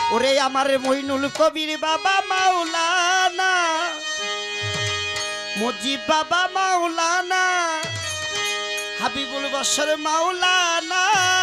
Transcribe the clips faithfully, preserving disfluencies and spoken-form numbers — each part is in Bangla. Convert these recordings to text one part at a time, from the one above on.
ওরে আমার মইনুল কবির বাবা মাওলানা, মুজিব বাবা মাওলানা, হাবিবুল বশর মাওলানা,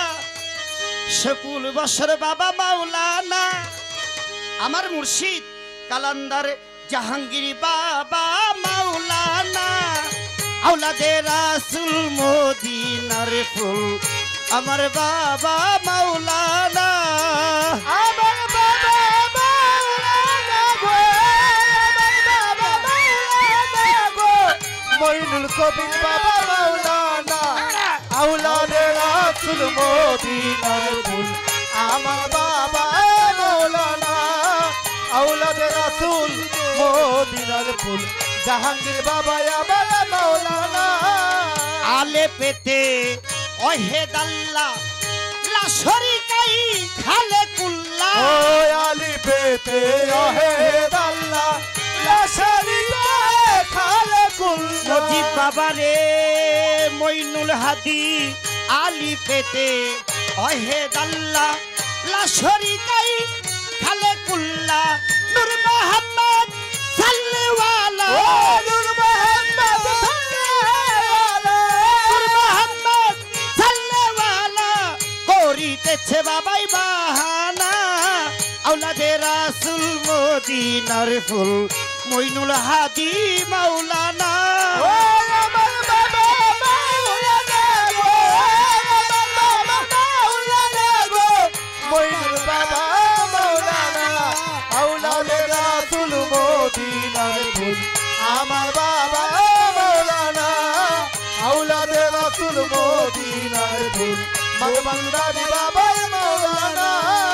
শকুল বশর বাবা মাওলানা, আমার মুর্শিদ কালান্দার জাহাঙ্গীর বাবা মাওলানা, আওলাদে রাসূল মদিনার ফুল আমার বাবা মাওলানা, আমার বাবা মাওলানা গো, আমার বাবা মাওলানা গো, মইনুল কবির বাবা মাওলানা, আওলাদে রাসূল মদিনার ফুল আমার বাবা মাওলানা, আওলাদে রাসূল মদিনার ফুল জাহাঙ্গীর বাবা আমার মাওলানা। আলে পেতে ওহেদ আল্লাহ লা শরীকাই খালে কুল্লা, ও আলি পেতে ওহেদ আল্লাহ লা শরীকা খালে কুল্লা। মুজিব বাবা রে মইনুল হাদি আলি পেতে ওহেদ আল্লাহ লা শরীকাই খালে কুল্লা, নূর মুহাম্মদ সাল্লাল্লাহু ও নূর মুহাম্মদ সাল্লাল্লাহু, নূর মুহাম্মদ সাল্লাল্লাহু করিতেছে বাবাই বাহানা, আওলাদে রাসূল মদিনার ফুল মইনুল হাদি মাওলানা, ও আমার বাবা মাওলানা গো, আমার বাবা মাওলানা গো, মইনুল বাবা মাওলানা, আওলাদে রাসূল মদিনার ফুল আমার বাবা মাওলানা, আওলাদে রাসূল মদিনার ফুল মগবান্দারি বাবা মাওলানা।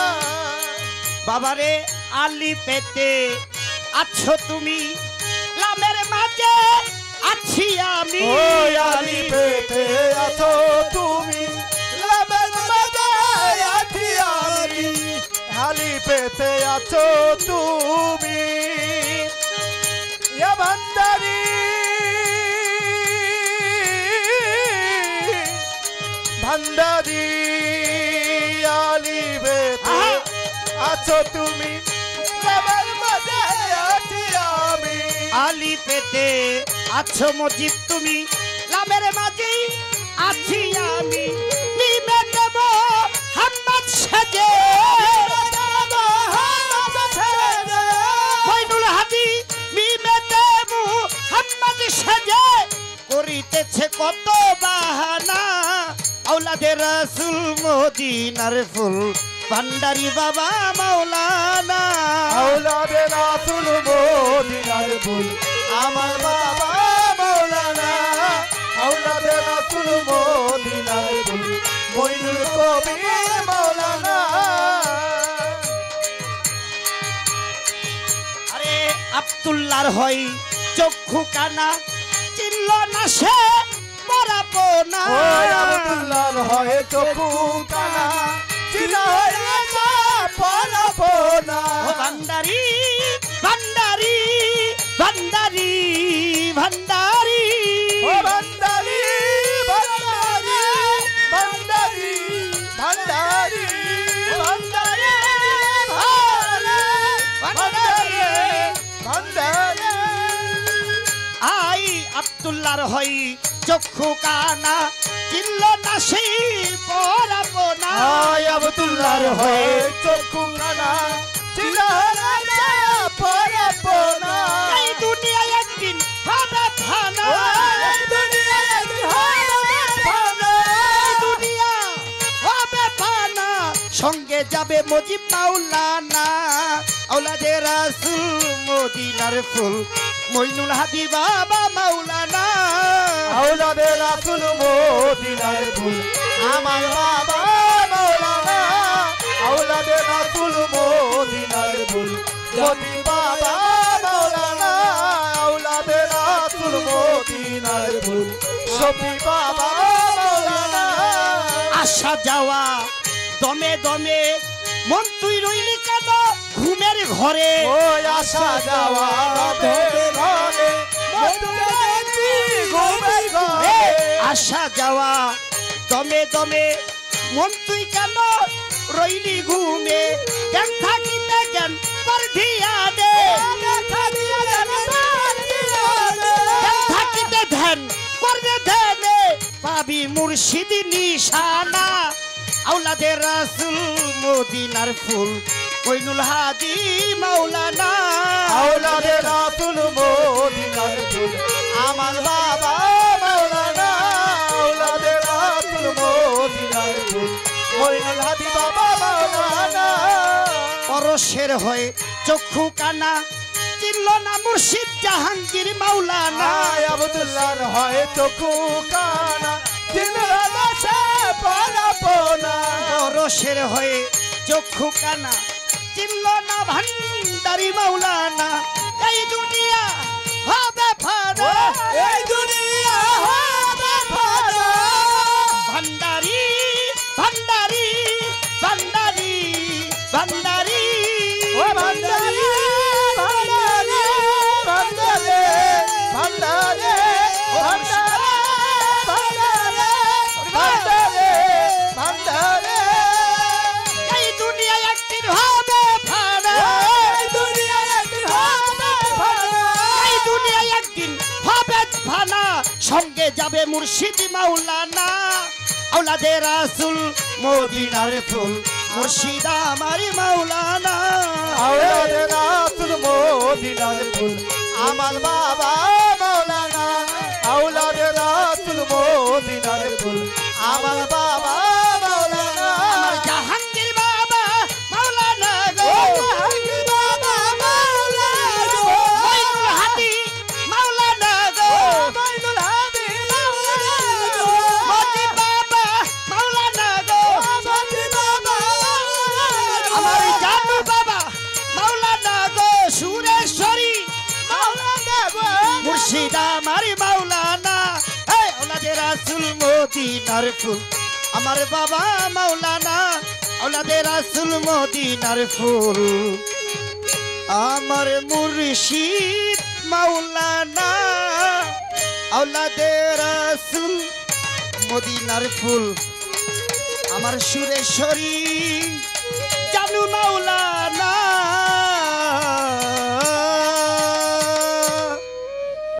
বাবারে আলি পেতে আছো তুমি লামের মাঝে আছি আমি, ও আলি পেতে আছো তুমি লামের মাঝে আছি আমি, আলি পেতে আছো তুমি ইয়া ভান্ডারি ভান্ডারি, আলি পেতে আছো তুমি লামের মাঝে আছি আমি, আলি পেতে আছো মুজিব তুমি লামের মাঝে আছি আমি, নিমে দেব হাম্মদ সাজে মইনুল হাদি নিমে দেব হাম্মদ সাজে করিতেছে কত বাহানা, আওলাদে রাসূল মদিনার ফুল ভান্ডারি বাবা মাওলানা, আওলাদে রাসূল মদিনার ফুল আমার বাবা মাওলানা, আওলাদে রাসূল মদিনার ফুল মইনুল কবির মাওলানা। আরে আব্দুল্লাহর হয় চক্ষু কানা চিনল না সে পরাপনা, ও আব্দুল্লাহর হয় চক্ষু কানা চিনা হয়েছে পরাপনা, ও ভান্ডারি ভান্ডারি ভান্ডারি ভান্ডারি ও ভান্ডারি ভান্ডারি ভান্ডারি ভান্ডারি ভান্ডারি ভান্ডারি ভান্ডারি। আই আব্দুল্লাহর হয় চক্ষু কানা চিনল না সেই পরাপনা, আয় আব্দুল্লাহর হয় চক্ষু কানা চিনা হয়েছে পরাপনা, এই দুনিয়ায় একদিন হবে ফানা, এই দুনিয়ায় একদিন হবে ফানা, এই দুনিয়া হবে ফানা, সঙ্গে যাবে মুজিব মাওলানা, আওলাদে রাসূল মদিনার ফুল মইনুল হাদি বাবা মাওলানা, আওলাদে রাসূল মদিনার ফুল আমার বাবা মাওলানা, আওলাদে রাসূল মদিনার ফুল মদি বাবা মাওলানা, আওলাদে রাসূল মদিনার ফুল শফি বাবা মাওলানা। আসা যাওয়া দমে দমে মন তুই রইলি কেন ঘুমের ঘরে, ও আসা যাওয়া ঘরে ঘরে ঘুমের ঘরে, আসা যাওয়া দমে দমে মন তুই কেন রইলি ঘুমে, কেন থাকিতে ধিয়ানে থাকিতে ধ্যান করবে ধ্যানে পাবি মুর্শিদ নিশানা আওলাদে রাসূল মদিনার ফুল কইনুল হাদি মাওলানা আওলাদে রাসূল মদিনার ফুল আমার বাবা মাওলানা আওলাদে রাসূল মদিনার ফুল কইনুল হাদি বাবা মাওলানা পরশের হয়ে চক্ষু কানা চিনল না মুর্শিদ জাহাঙ্গীর মাওলানা আব্দুল্লাহর হয় চক্ষু কানা চিনল না সে পরাপনা পরশের হয়ে চক্ষু কানা চিনল না ভান্ডারি মাওলানা এই দুনিয়া হবে ফানা এই দুনিয়া হবে ফানা ভান্ডারি ভান্ডারি ভান্ডারি ভান্ডারি ও ভান্ডারি ভান্ডারি ভান্ডারি ভান্ডারি ভান্ডারি ভান্ডারি ভান্ডারি এই দুনিয়া একদিন হবে ফানা এই দুনিয়া একদিন হবে ফানা এই দুনিয়া একদিন হবে ফানা সঙ্গে যাবে মুর্শিদ মাওলানা আওলাদে রাসূল মদিনার ফুল মুর্শিদ আমার মাওলানা আওলাদে রাসূল মদিনার ফুল আমার বাবা মাওলানা আওলাদে রাসূল মদিনার ফুল আমার বাবা মাওলানা আমার জাহাঙ্গীর বাবা মাওলানা গো জাহাঙ্গীর বাবা মাওলানা মঈনুল হাদি মাওলানা গো মঈনুল হাদি মাওলানা মতি বাবা মাওলানা গো মতি বাবা আমার জানু বাবা মাওলানা গো সুরেশ্বরী মাওলানা গো মুর্শিদ আমার মাওলানা এই আওলাদে রাসূল মদিনার ফুল আমার বাবা মাওলানা আওলাদে রাসূল মদিনার ফুল আমার মুর্শিদ মাওলানা আওলাদে রাসূল মদিনার ফুল আমার সুরেশ্বরী জানু মাওলানা